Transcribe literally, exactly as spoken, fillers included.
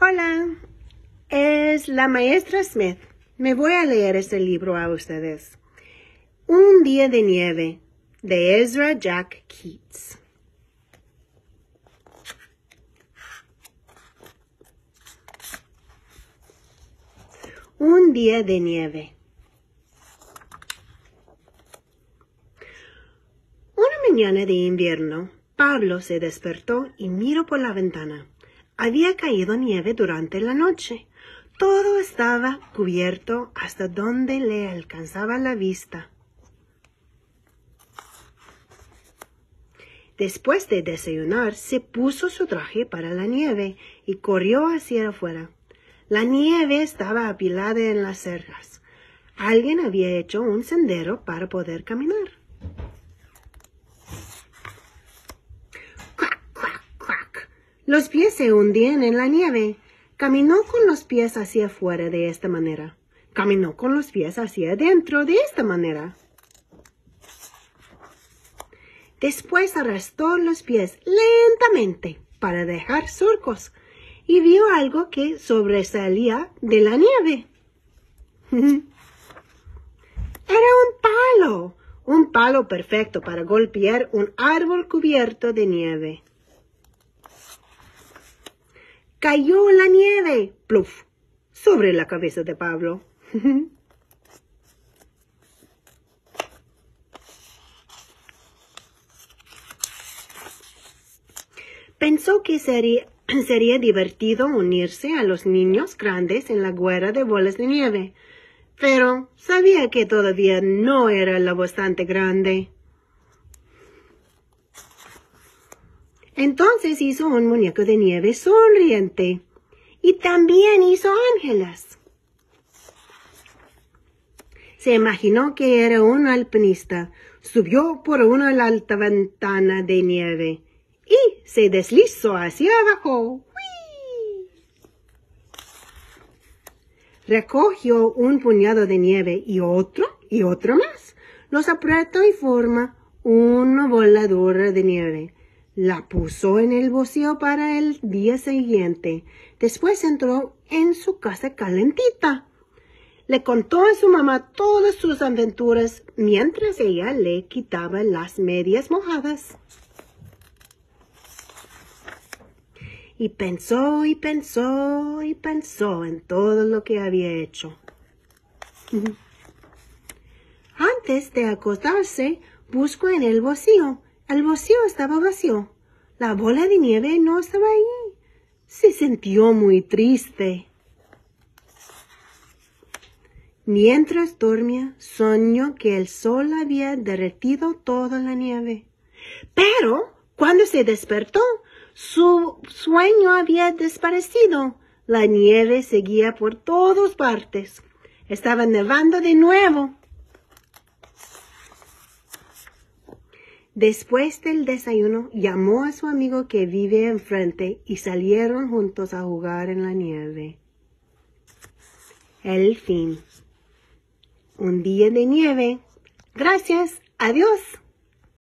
Hola, es la maestra Smith. Me voy a leer este libro a ustedes. Un día de nieve, de Ezra Jack Keats. Un día de nieve. Una mañana de invierno, Pablo se despertó y miró por la ventana. Había caído nieve durante la noche. Todo estaba cubierto hasta donde le alcanzaba la vista. Después de desayunar, se puso su traje para la nieve y corrió hacia afuera. La nieve estaba apilada en las cercas. Alguien había hecho un sendero para poder caminar. ¡Crac, crac, crac! Los pies se hundían en la nieve. Caminó con los pies hacia afuera de esta manera. Caminó con los pies hacia adentro de esta manera. Después arrastró los pies lentamente para dejar surcos y vio algo que sobresalía de la nieve. Era un palo, un palo perfecto para golpear un árbol cubierto de nieve. Cayó la nieve, pluf, sobre la cabeza de Pablo. Pensó que sería, sería divertido unirse a los niños grandes en la guerra de bolas de nieve, pero sabía que todavía no era lo bastante grande. Entonces hizo un muñeco de nieve sonriente y también hizo ángeles. Se imaginó que era un alpinista, subió por una alta ventana de nieve y se deslizó hacia abajo. ¡Whee! Recogió un puñado de nieve y otro y otro más. Los apretó y formó una bola dura de nieve. La puso en el bolsillo para el día siguiente. Después entró en su casa calentita. Le contó a su mamá todas sus aventuras mientras ella le quitaba las medias mojadas. Y pensó y pensó y pensó en todo lo que había hecho. Antes de acostarse, buscó en el bolsillo. El bolsillo estaba vacío. La bola de nieve no estaba allí. Se sintió muy triste. Mientras dormía, soñó que el sol había derretido toda la nieve. Pero cuando se despertó, su sueño había desaparecido. La nieve seguía por todas partes. Estaba nevando de nuevo. Después del desayuno, llamó a su amigo que vive enfrente y salieron juntos a jugar en la nieve. El fin. Un día de nieve. Gracias. Adiós.